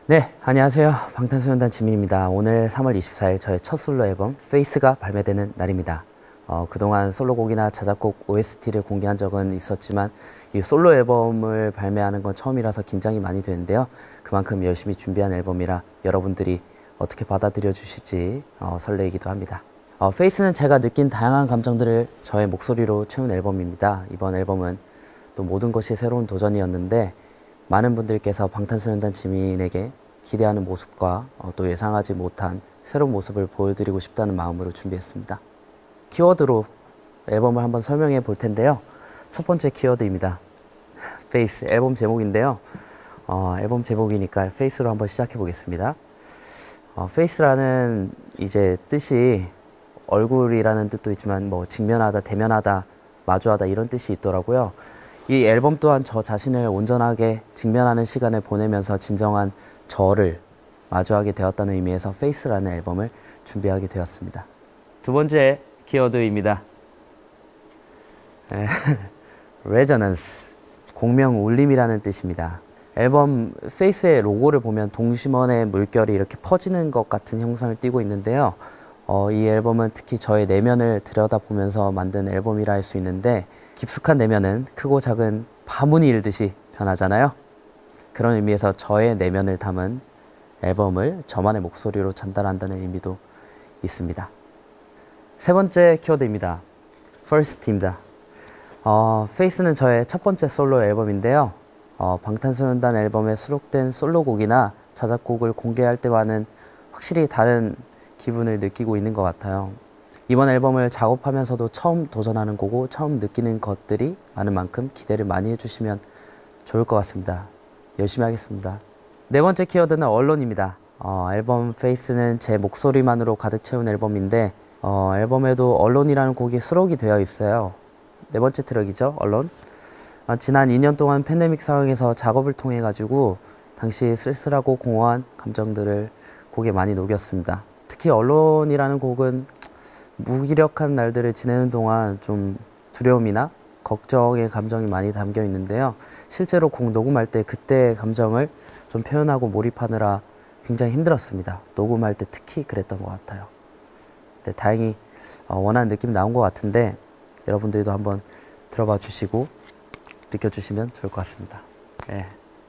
네, 안녕하세요. 방탄소년단 지민입니다. 오늘 3월 24일 저의 첫 솔로 앨범 페이스가 발매되는 날입니다. 그동안 솔로곡이나 자작곡 OST를 공개한 적은 있었지만 이 솔로 앨범을 발매하는 건 처음이라서 긴장이 많이 되는데요. 그만큼 열심히 준비한 앨범이라 여러분들이 어떻게 받아들여 주실지 설레이기도 합니다. 페이스는 제가 느낀 다양한 감정들을 저의 목소리로 채운 앨범입니다. 이번 앨범은 또 모든 것이 새로운 도전이었는데 많은 분들께서 방탄소년단 지민에게 기대하는 모습과 또 예상하지 못한 새로운 모습을 보여드리고 싶다는 마음으로 준비했습니다. 키워드로 앨범을 한번 설명해 볼 텐데요. 첫 번째 키워드입니다. 페이스, 앨범 제목인데요. 앨범 제목이니까 페이스로 한번 시작해 보겠습니다. 페이스라는 이제 뜻이 얼굴이라는 뜻도 있지만 뭐 직면하다, 대면하다, 마주하다 이런 뜻이 있더라고요. 이 앨범 또한 저 자신을 온전하게 직면하는 시간을 보내면서 진정한 저를 마주하게 되었다는 의미에서 페이스라는 앨범을 준비하게 되었습니다. 두 번째 키워드입니다. 레저넌스, 공명 울림이라는 뜻입니다. 앨범 페이스의 로고를 보면 동심원의 물결이 이렇게 퍼지는 것 같은 형상을 띠고 있는데요. 이 앨범은 특히 저의 내면을 들여다보면서 만든 앨범이라 할 수 있는데 깊숙한 내면은 크고 작은 파문이 일듯이 변하잖아요. 그런 의미에서 저의 내면을 담은 앨범을 저만의 목소리로 전달한다는 의미도 있습니다. 세 번째 키워드입니다. First입니다. 페이스는 저의 첫 번째 솔로 앨범인데요. 방탄소년단 앨범에 수록된 솔로곡이나 자작곡을 공개할 때와는 확실히 다른 기분을 느끼고 있는 것 같아요. 이번 앨범을 작업하면서도 처음 도전하는 거고 처음 느끼는 것들이 많은 만큼 기대를 많이 해주시면 좋을 것 같습니다. 열심히 하겠습니다. 네 번째 키워드는 언론입니다. 앨범 페이스는 제 목소리만으로 가득 채운 앨범인데 앨범에도 언론이라는 곡이 수록이 되어 있어요. 네 번째 트랙이죠, 언론. 지난 2년 동안 팬데믹 상황에서 작업을 통해 가지고 당시 쓸쓸하고 공허한 감정들을 곡에 많이 녹였습니다. 특히 언론이라는 곡은 무기력한 날들을 지내는 동안 좀 두려움이나 걱정의 감정이 많이 담겨 있는데요. 실제로 곡 녹음할 때 그때의 감정을 좀 표현하고 몰입하느라 굉장히 힘들었습니다. 녹음할 때 특히 그랬던 것 같아요. 네, 다행히 원하는 느낌 나온 것 같은데 여러분들도 한번 들어봐 주시고 느껴주시면 좋을 것 같습니다. 네.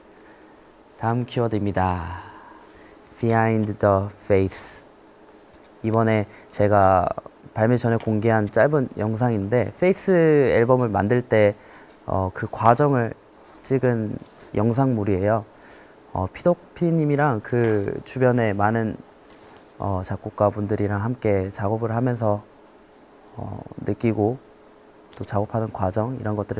다음 키워드입니다. Behind the Face. 이번에 제가 발매 전에 공개한 짧은 영상인데 페이스 앨범을 만들 때 그 과정을 찍은 영상물이에요. 피덕피님이랑 그 주변에 많은 작곡가 분들이랑 함께 작업을 하면서 느끼고 또 작업하는 과정 이런 것들을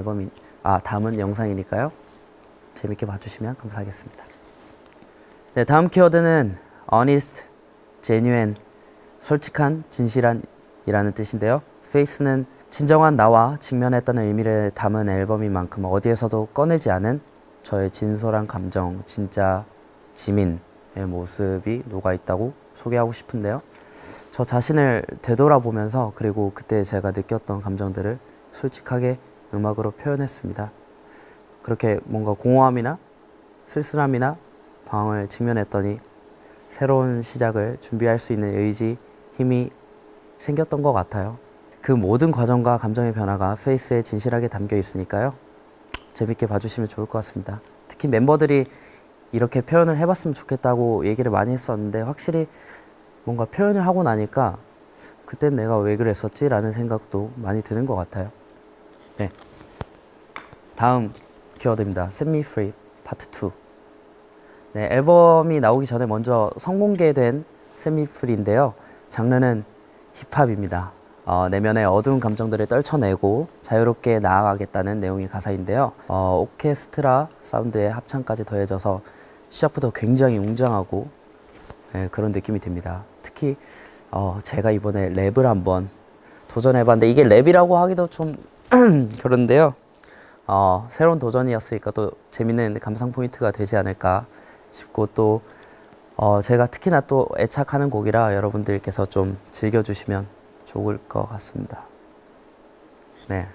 담은 영상이니까요. 재밌게 봐주시면 감사하겠습니다. 네, 다음 키워드는 honest, genuine, 솔직한, 진실한 이라는 뜻인데요. 페이스는 진정한 나와 직면했다는 의미를 담은 앨범인 만큼 어디에서도 꺼내지 않은 저의 진솔한 감정, 진짜 지민의 모습이 녹아있다고 소개하고 싶은데요. 저 자신을 되돌아보면서 그리고 그때 제가 느꼈던 감정들을 솔직하게 음악으로 표현했습니다. 그렇게 뭔가 공허함이나 쓸쓸함이나 방황을 직면했더니 새로운 시작을 준비할 수 있는 의지, 힘이 생겼던 것 같아요. 그 모든 과정과 감정의 변화가 페이스에 진실하게 담겨 있으니까요. 재밌게 봐주시면 좋을 것 같습니다. 특히 멤버들이 이렇게 표현을 해봤으면 좋겠다고 얘기를 많이 했었는데 확실히 뭔가 표현을 하고 나니까 그땐 내가 왜 그랬었지? 라는 생각도 많이 드는 것 같아요. 네. 다음 키워드입니다. Set Me Free 파트 2. 네, 앨범이 나오기 전에 먼저 선공개된 Set Me Free인데요. 장르는 힙합입니다. 내면의 어두운 감정들을 떨쳐내고 자유롭게 나아가겠다는 내용의 가사인데요. 오케스트라 사운드의 합창까지 더해져서 시작부터 굉장히 웅장하고 그런 느낌이 듭니다. 특히 제가 이번에 랩을 한번 도전해봤는데 이게 랩이라고 하기도 좀 그런데요. 새로운 도전이었으니까 또 재밌는 감상 포인트가 되지 않을까 싶고 또 제가 특히나 또 애착하는 곡이라 여러분들께서 좀 즐겨주시면 좋을 것 같습니다. 네,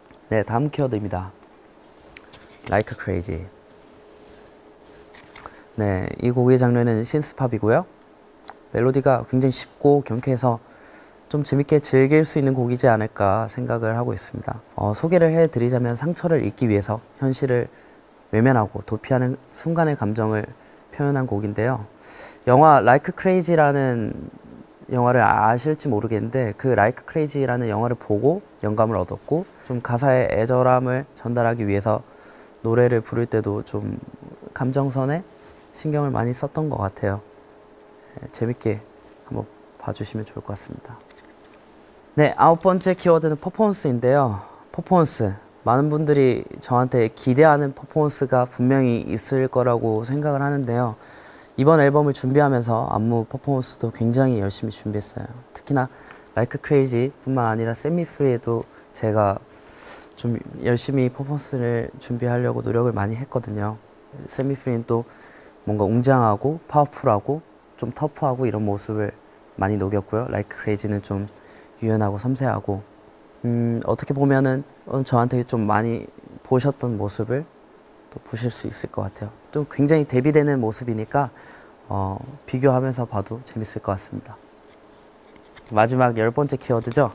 다음 키워드입니다. Like Crazy. 네, 이 곡의 장르는 신스팝이고요. 멜로디가 굉장히 쉽고 경쾌해서 좀 재밌게 즐길 수 있는 곡이지 않을까 생각을 하고 있습니다. 소개를 해드리자면 상처를 잊기 위해서 현실을 외면하고 도피하는 순간의 감정을 표현한 곡인데요. 영화 Like Crazy라는 영화를 아실지 모르겠는데 그 Like Crazy라는 영화를 보고 영감을 얻었고 좀 가사의 애절함을 전달하기 위해서 노래를 부를 때도 좀 감정선에 신경을 많이 썼던 것 같아요. 재밌게 한번 봐주시면 좋을 것 같습니다. 네, 9번째 키워드는 퍼포먼스인데요. 퍼포먼스. 많은 분들이 저한테 기대하는 퍼포먼스가 분명히 있을 거라고 생각을 하는데요. 이번 앨범을 준비하면서 안무 퍼포먼스도 굉장히 열심히 준비했어요. 특히나 Like Crazy 뿐만 아니라 Set Me Free에도 제가 좀 열심히 퍼포먼스를 준비하려고 노력을 많이 했거든요. Set Me Free는 또 뭔가 웅장하고 파워풀하고 좀 터프하고 이런 모습을 많이 녹였고요. Like Crazy는 좀 유연하고 섬세하고 어떻게 보면은 저한테 좀 많이 보셨던 모습을 또 보실 수 있을 것 같아요. 또 굉장히 대비되는 모습이니까 비교하면서 봐도 재밌을 것 같습니다. 마지막 10번째 키워드죠.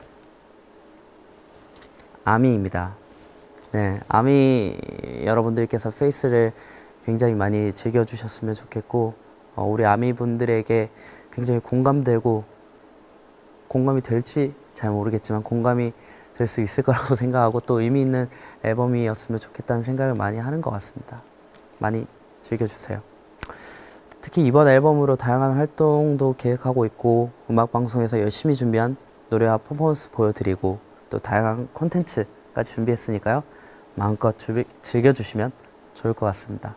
아미입니다. 네, 아미 여러분들께서 페이스를 굉장히 많이 즐겨주셨으면 좋겠고 우리 아미 분들에게 굉장히 공감되고 공감이 될지 잘 모르겠지만 공감이 될 수 있을 거라고 생각하고 또 의미 있는 앨범이었으면 좋겠다는 생각을 많이 하는 것 같습니다. 많이 즐겨주세요. 특히 이번 앨범으로 다양한 활동도 계획하고 있고 음악방송에서 열심히 준비한 노래와 퍼포먼스 보여드리고 또 다양한 콘텐츠까지 준비했으니까요. 마음껏 즐겨주시면 좋을 것 같습니다.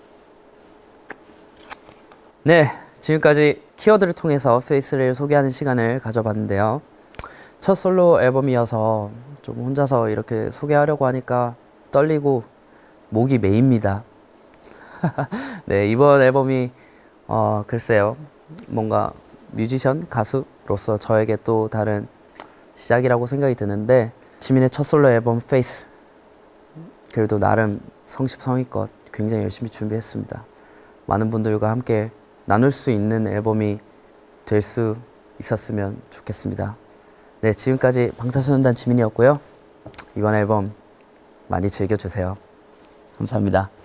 네, 지금까지 키워드를 통해서 페이스를 소개하는 시간을 가져봤는데요. 첫 솔로 앨범이어서 좀 혼자서 이렇게 소개하려고 하니까 떨리고 목이 메입니다. 네, 이번 앨범이 글쎄요, 뭔가 뮤지션, 가수로서 저에게 또 다른 시작이라고 생각이 드는데 지민의 첫 솔로 앨범 페이스 그래도 나름 성심성의껏 굉장히 열심히 준비했습니다. 많은 분들과 함께 나눌 수 있는 앨범이 될 수 있었으면 좋겠습니다. 네, 지금까지 방탄소년단 지민이었고요. 이번 앨범 많이 즐겨주세요. 감사합니다.